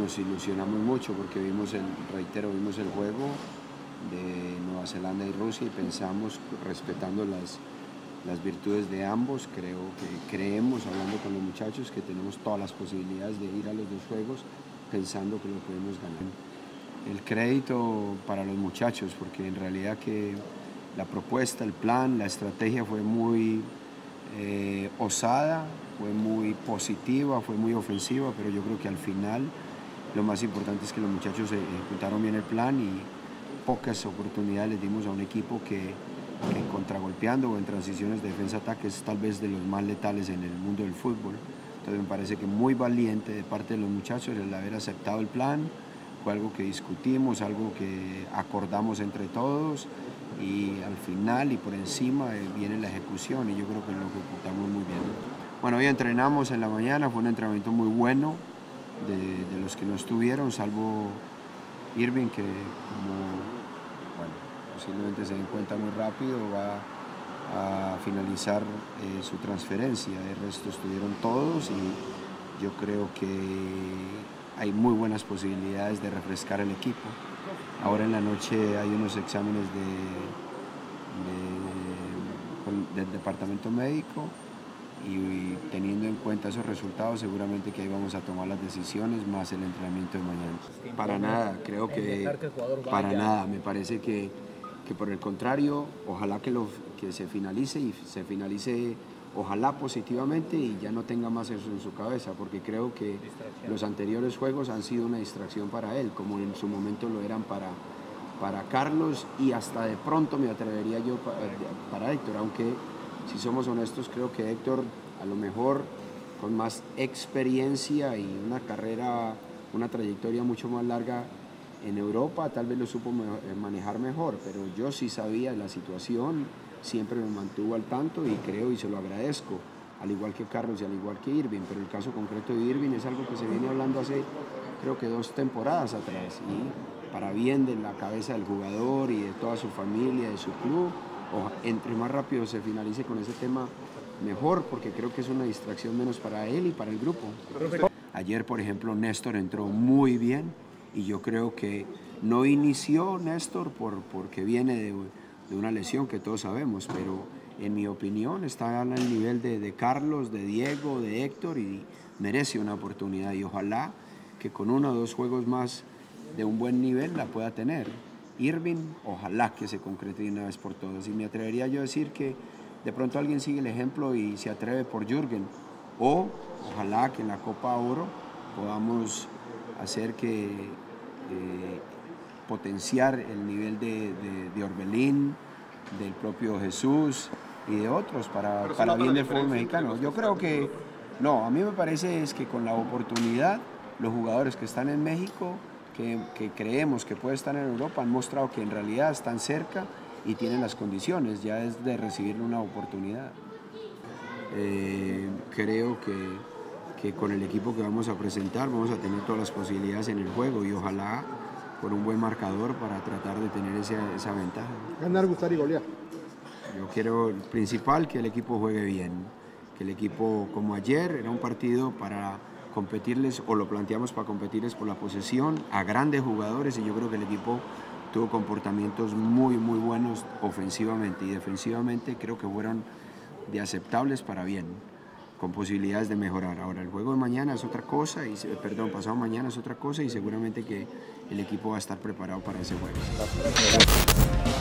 nos ilusionamos mucho porque vimos el juego de Nueva Zelanda y Rusia y pensamos, respetando las virtudes de ambos, creemos, hablando con los muchachos, que tenemos todas las posibilidades de ir a los dos juegos pensando que lo podemos ganar. El crédito para los muchachos, porque en realidad que la propuesta, el plan, la estrategia fue muy osada, fue muy positiva, fue muy ofensiva, pero yo creo que al final lo más importante es que los muchachos ejecutaron bien el plan y pocas oportunidades les dimos a un equipo que contragolpeando o en transiciones de defensa-ataque es tal vez de los más letales en el mundo del fútbol. Entonces me parece que muy valiente de parte de los muchachos el haber aceptado el plan. Fue algo que discutimos, algo que acordamos entre todos y al final y por encima viene la ejecución y yo creo que lo ejecutamos muy bien. Bueno, hoy entrenamos en la mañana, fue un entrenamiento muy bueno de los que no estuvieron, salvo Irving, que posiblemente se den cuenta muy rápido, va a finalizar su transferencia. El resto estuvieron todos y yo creo que hay muy buenas posibilidades de refrescar el equipo. Ahora en la noche hay unos exámenes del departamento médico y teniendo en cuenta esos resultados seguramente que ahí vamos a tomar las decisiones más el entrenamiento de mañana. Para nada, creo que para nada, me parece que por el contrario, ojalá que se finalice y se finalice ojalá positivamente y ya no tenga más eso en su cabeza, porque creo que los anteriores juegos han sido una distracción para él, como en su momento lo eran para Carlos y hasta de pronto me atrevería yo para Héctor, aunque si somos honestos creo que Héctor a lo mejor con más experiencia y una carrera, una trayectoria mucho más larga en Europa tal vez lo supo manejar mejor, pero yo sí sabía de la situación, siempre me mantuvo al tanto y creo y se lo agradezco, al igual que Carlos y al igual que Irving, pero el caso concreto de Irving es algo que se viene hablando hace creo que 2 temporadas atrás y para bien de la cabeza del jugador y de toda su familia, de su club, entre más rápido se finalice con ese tema mejor, porque creo que es una distracción menos para él y para el grupo. Ayer, por ejemplo, Néstor entró muy bien. Y yo creo que no inició Néstor porque viene de una lesión que todos sabemos, pero en mi opinión está al nivel de Carlos, de Diego, de Héctor y merece una oportunidad y ojalá que con 1 o 2 juegos más de un buen nivel la pueda tener. Irving, ojalá que se concrete de una vez por todas y me atrevería yo a decir que de pronto alguien sigue el ejemplo y se atreve por Jürgen o ojalá que en la Copa Oro podamos hacer que potenciar el nivel de Orbelín, del propio Jesús y de otros para bien del fútbol mexicano. Yo creo que no, a mí me parece es que con la oportunidad los jugadores que están en México, que creemos que pueden estar en Europa, han mostrado que en realidad están cerca y tienen las condiciones, ya es de recibir una oportunidad. Creo que con el equipo que vamos a presentar vamos a tener todas las posibilidades en el juego y ojalá con un buen marcador para tratar de tener esa ventaja. Ganar, gustar y golear. Yo quiero, el principal, que el equipo juegue bien, que el equipo, como ayer, era un partido para competirles, o lo planteamos para competirles por la posesión a grandes jugadores y yo creo que el equipo tuvo comportamientos muy buenos ofensivamente y defensivamente creo que fueron de aceptables para bien, con posibilidades de mejorar. Ahora el juego de mañana es otra cosa, pasado mañana es otra cosa y seguramente que el equipo va a estar preparado para ese juego.